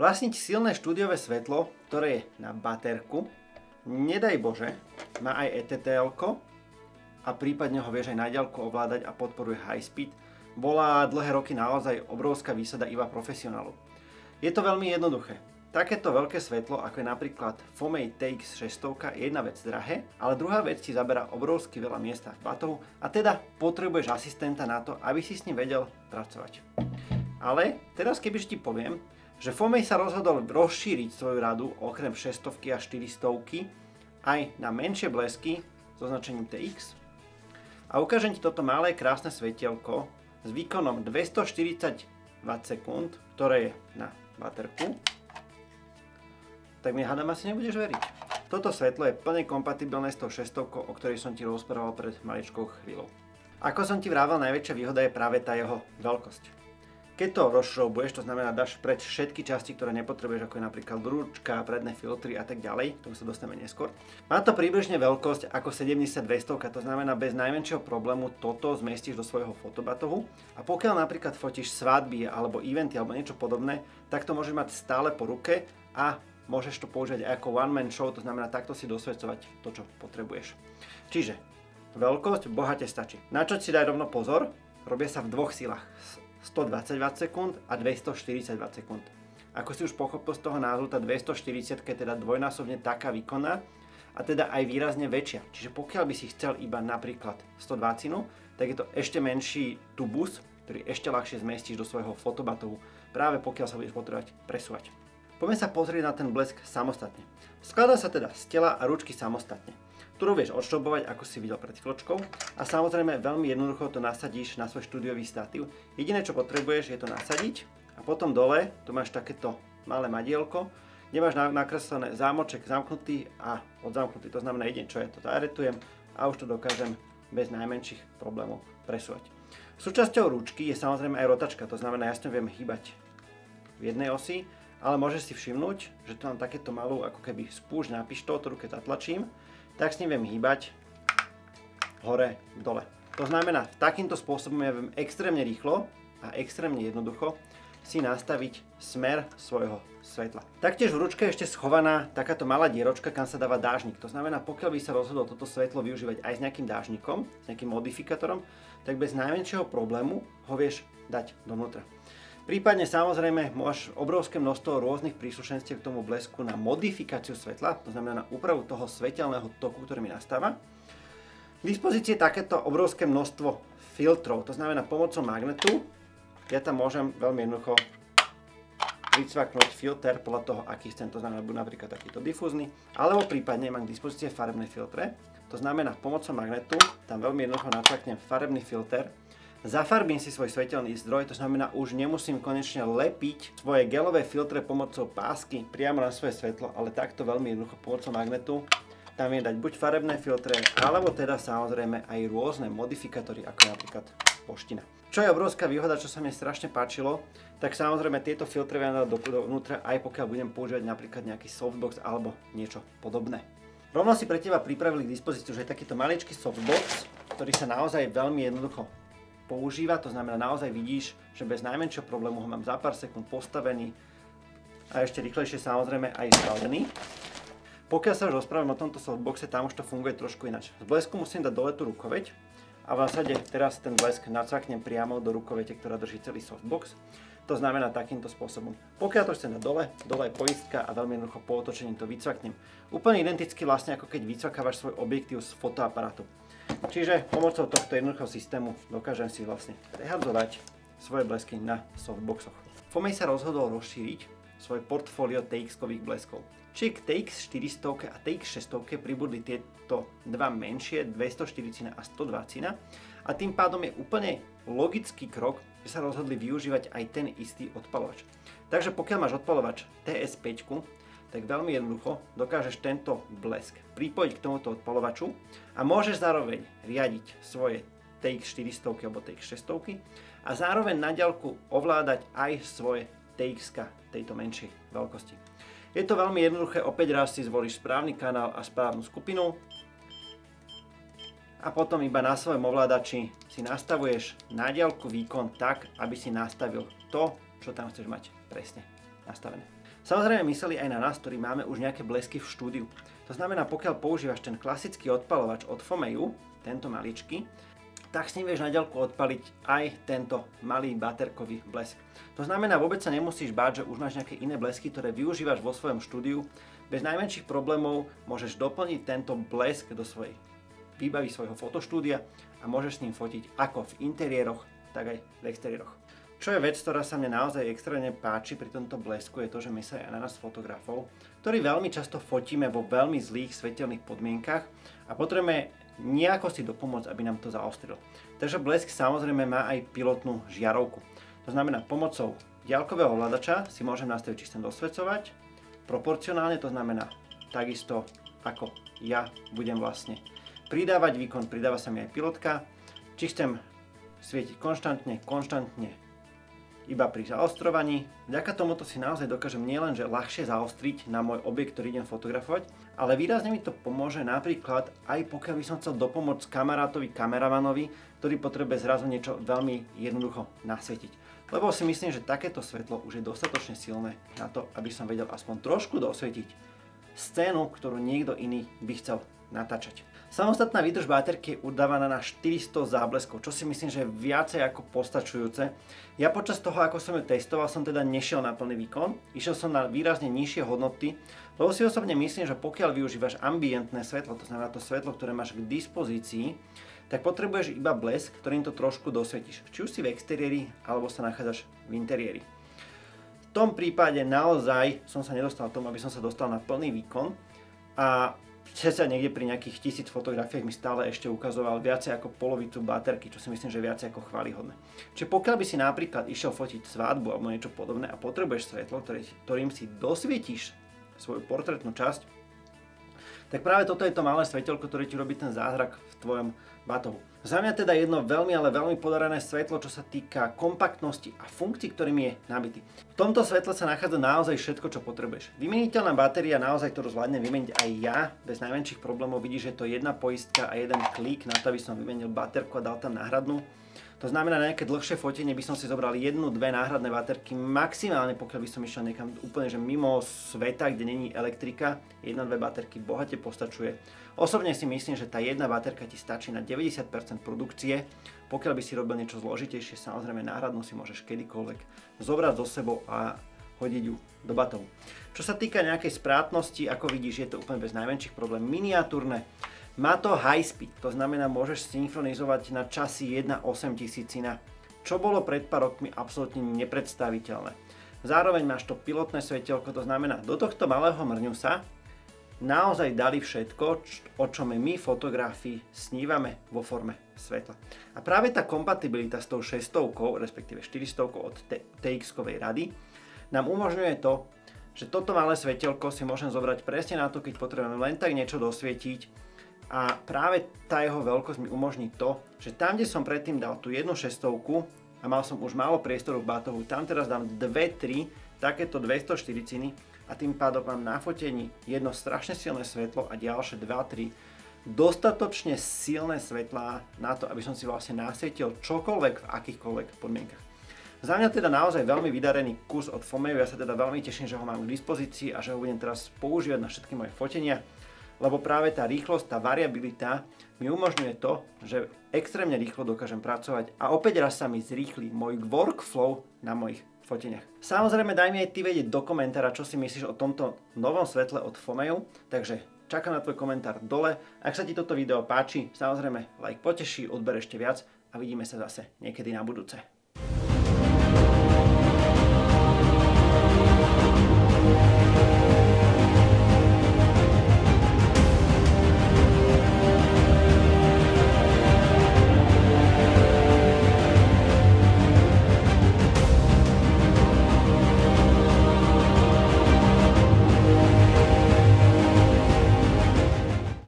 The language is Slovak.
Vlastniť silné štúdiové svetlo, ktoré je na baterku, nedaj Bože, má aj ETTL-ko a prípadne ho vieš aj na diaľku ovládať a podporuje high speed, bola dlhé roky naozaj obrovská výsada iba profesionálu. Je to veľmi jednoduché. Takéto veľké svetlo, ako je napríklad Fomei TX600, je jedna vec drahé, ale druhá vec ti zaberá obrovsky veľa miesta v batohu a teda potrebuješ asistenta na to, aby si s ním vedel pracovať. Ale teraz kebyže ti poviem, že Fomei sa rozhodol rozšíriť svoju radu okrem 600 a 400 aj na menšie blesky s označením TX a ukážem ti toto malé krásne svetielko s výkonom 240 Wh, ktoré je na baterku, tak mi hádam asi nebudeš veriť. Toto svetlo je plne kompatibilné s tou 600, o ktorej som ti rozprával pred maličkou chvíľou. Ako som ti vravel, najväčšia výhoda je práve tá jeho veľkosť. Keď to rozšroubuješ, to znamená dáš preč všetky časti, ktoré nepotrebuješ, ako je napríklad ručka, predné filtry a tak ďalej, k tomu sa dostaneme neskôr. Má to približne veľkosť ako 70-200, to znamená bez najmenšieho problému toto zmestíš do svojho fotobatohu a pokiaľ napríklad fotíš svadby alebo eventy alebo niečo podobné, tak to môžeš mať stále po ruke a môžeš to použiť ako one-man show, to znamená takto si dosvedcovať to, čo potrebuješ. Čiže veľkosť bohate stačí. Na čo si daj rovno pozor, robia sa v dvoch silách. 120 Wh a 240 Wh. Ako si už pochopil z toho názvu, tá 240 je teda dvojnásobne taká výkonná a teda aj výrazne väčšia. Čiže pokiaľ by si chcel iba napríklad 120, tak je to ešte menší tubus, ktorý ešte ľahšie zmestíš do svojho fotobatohu, práve pokiaľ sa budeš potrebovať presúvať. Poďme sa pozrieť na ten blesk samostatne. Skladá sa teda z tela a ručky samostatne. Ktorú vieš odšroubovať, ako si videl pred chvíľočkou. A samozrejme veľmi jednoducho to nasadíš na svoj štúdiový statív. Jediné, čo potrebuješ, je to nasadiť a potom dole tu máš takéto malé madielko, kde máš nakreslené zámoček zamknutý a odzamknutý. To znamená, jedine čo je, to zaretujem a už to dokážem bez najmenších problémov presúvať. Súčasťou ručky je samozrejme aj rotačka, to znamená, ja s ňou viem hýbať v jednej osi, ale môžeš si všimnúť, že tu mám takéto malú ako keby spúšť na pištol, ktorú keď zatlačím, tak s ním viem hýbať hore, dole. To znamená, takýmto spôsobom ja viem extrémne rýchlo a extrémne jednoducho si nastaviť smer svojho svetla. Taktiež v ručke je ešte schovaná takáto malá dieročka, kam sa dáva dážnik. To znamená, pokiaľ by sa rozhodol toto svetlo využívať aj s nejakým dážnikom, s nejakým modifikátorom, tak bez najmenšieho problému ho vieš dať dovnútra. Prípadne samozrejme máš obrovské množstvo rôznych príslušenstiev k tomu blesku na modifikáciu svetla, to znamená na úpravu toho svetelného toku, ktorý mi nastáva. K dispozícii je takéto obrovské množstvo filtrov, to znamená pomocou magnetu ja tam môžem veľmi jednoducho vycvaknúť filter podľa toho, aký chcem, to znamená buď napríklad takýto difúzny, alebo prípadne mám k dispozícii farebné filtre, to znamená pomocou magnetu tam veľmi jednoducho nacvaknem farebný filter. Zafarbím si svoj svetelný zdroj, to znamená, už nemusím konečne lepiť svoje gelové filtre pomocou pásky priamo na svoje svetlo, ale takto veľmi jednoducho pomocou magnetu. Tam je dať buď farebné filtre, alebo teda samozrejme aj rôzne modifikátory, ako napríklad poština. Čo je obrovská výhoda, čo sa mi strašne páčilo, tak samozrejme tieto filtre viem dať dovnútra, aj pokiaľ budem používať napríklad nejaký softbox alebo niečo podobné. Rovno si pre teba pripravili k dispozíciu, že je takýto maličký softbox, ktorý sa naozaj veľmi jednoducho používa, to znamená, naozaj vidíš, že bez najmenšieho problému ho mám za pár sekúnd postavený a ešte rýchlejšie samozrejme aj zbalený. Pokiaľ sa už rozprávame o tomto softboxe, tam už to funguje trošku ináč. Z blesku musím dať dole tú rukoveď a v zásade teraz ten blesk nacvaknem priamo do rukovete, ktorá drží celý softbox. To znamená takýmto spôsobom. Pokiaľ to chcem dať dole je poistka a veľmi jednoducho po otočení to vycvaknem. Úplne identicky vlastne ako keď vycvakávaš svoj objektív z fotoaparátu. Čiže pomocou tohto jednoduchého systému dokážem si vlastne prehadzovať svoje blesky na softboxoch. Fomei sa rozhodol rozšíriť svoje portfólio TX-kových bleskov. Čiže k TX 400 a TX 600 pribudli tieto dva menšie, 240 a 120 a tým pádom je úplne logický krok, že sa rozhodli využívať aj ten istý odpalovač. Takže pokiaľ máš odpalovač TS5, tak veľmi jednoducho dokážeš tento blesk pripojiť k tomuto odpalovaču a môžeš zároveň riadiť svoje TX 400 alebo TX 600 a zároveň na diaľku ovládať aj svoje TX tejto menšej veľkosti. Je to veľmi jednoduché, opäť raz si zvolíš správny kanál a správnu skupinu a potom iba na svojom ovládači si nastavuješ na diaľku výkon tak, aby si nastavil to, čo tam chceš mať presne nastavené. Samozrejme mysleli aj na nás, ktorí máme už nejaké blesky v štúdiu. To znamená, pokiaľ používaš ten klasický odpaľovač od Fomeu, tento maličký, tak s ním vieš na diaľku odpaliť aj tento malý baterkový blesk. To znamená, vôbec sa nemusíš báť, že už máš nejaké iné blesky, ktoré využívaš vo svojom štúdiu. Bez najmenších problémov môžeš doplniť tento blesk do svojej výbavy svojho fotoštúdia a môžeš s ním fotiť ako v interiéroch, tak aj v exteriéroch. Čo je vec, ktorá sa mne naozaj extrémne páči pri tomto blesku, je to, že myslí aj na nás fotografov, ktorí veľmi často fotíme vo veľmi zlých svetelných podmienkach a potrebujeme nejako si dopomôcť, aby nám to zaostrilo. Takže blesk samozrejme má aj pilotnú žiarovku. To znamená, pomocou diaľkového ovládača si môžem nastaviť, či chcem dosvecovať proporcionálne, to znamená takisto ako ja budem vlastne pridávať výkon, pridáva sa mi aj pilotka, či chcem svietiť konštantne, iba pri zaostrovaní. Vďaka tomuto si naozaj dokážem nielenže ľahšie zaostriť na môj objekt, ktorý idem fotografovať, ale výrazne mi to pomôže napríklad aj pokiaľ by som chcel dopomôcť kamarátovi, kameramanovi, ktorý potrebuje zrazu niečo veľmi jednoducho nasvietiť. Lebo si myslím, že takéto svetlo už je dostatočne silné na to, aby som vedel aspoň trošku dosvietiť scénu, ktorú niekto iný by chcel natáčať. Samostatná výdrž baterky je udávaná na 400 zábleskov, čo si myslím, že je viacej ako postačujúce. Ja počas toho, ako som ju testoval, som teda nešiel na plný výkon, išiel som na výrazne nižšie hodnoty, lebo si osobne myslím, že pokiaľ využívaš ambientné svetlo, to znamená to svetlo, ktoré máš k dispozícii, tak potrebuješ iba blesk, ktorým to trošku dosvietíš. Či už si v exteriéri, alebo sa nachádzaš v interiéri. V tom prípade naozaj som sa nedostal k tomu, aby som sa dostal na plný výkon a sa niekde pri nejakých 1000 fotografiách mi stále ešte ukazoval viacej ako polovicu baterky, čo si myslím, že je viacej ako chválihodné. Čiže pokiaľ by si napríklad išiel fotiť svadbu alebo niečo podobné a potrebuješ svetlo, ktorým si dosvietíš svoju portrétnu časť, tak práve toto je to malé svetelko, ktoré ti robí ten zázrak v tvojom batohu. Za mňa teda jedno veľmi, ale veľmi podarené svetlo, čo sa týka kompaktnosti a funkcií, ktorými je nabitý. V tomto svetle sa nachádza naozaj všetko, čo potrebuješ. Vymeniteľná batéria, naozaj ktorú zvládnem vymeniť aj ja, bez najmenších problémov. Vidíš, že to je jedna poistka a jeden klik na to, aby som vymenil baterku a dal tam náhradnú. To znamená, na nejaké dlhšie fotenie by som si zobral 1-2 náhradné baterky, maximálne pokiaľ by som išiel niekam úplne že mimo sveta, kde není elektrika, 1-2 baterky bohate postačuje. Osobne si myslím, že tá jedna baterka ti stačí na 90% produkcie. Pokiaľ by si robil niečo zložitejšie, samozrejme náhradnú si môžeš kedykoľvek zobrať so sebou a hodiť ju do batohu. Čo sa týka nejakej sprátnosti, ako vidíš, je to úplne bez najmenších problém, miniatúrne. Má to high speed, to znamená, môžeš synchronizovať na časy 1/8000, čo bolo pred pár rokmi absolútne nepredstaviteľné. Zároveň máš to pilotné svetielko, to znamená, do tohto malého mrňusa naozaj dali všetko, o čom my fotografi snívame vo forme svetla. A práve tá kompatibilita s tou 600, respektíve 400 od TX-kovej rady, nám umožňuje to, že toto malé svetielko si môžem zobrať presne na to, keď potrebujem len tak niečo dosvietiť. A práve tá jeho veľkosť mi umožní to, že tam, kde som predtým dal tú jednu 600 a mal som už málo priestoru v batohu, tam teraz dám 2-3 takéto 240 a tým pádom mám na fotení jedno strašne silné svetlo a ďalšie 2-3 dostatočne silné svetlá na to, aby som si vlastne nasvietil čokoľvek v akýchkoľvek podmienkach. Za mňa teda naozaj veľmi vydarený kus od Fomeu, ja sa teda veľmi teším, že ho mám k dispozícii a že ho budem teraz používať na všetky moje fotenia. Lebo práve tá rýchlosť, tá variabilita mi umožňuje to, že extrémne rýchlo dokážem pracovať a opäť raz sa mi zrýchli môj workflow na mojich foteniach. Samozrejme daj mi aj ty vedieť do komentára, čo si myslíš o tomto novom svetle od Fomeu, takže čakám na tvoj komentár dole. Ak sa ti toto video páči, samozrejme like poteší, odber ešte viac a vidíme sa zase niekedy na budúce.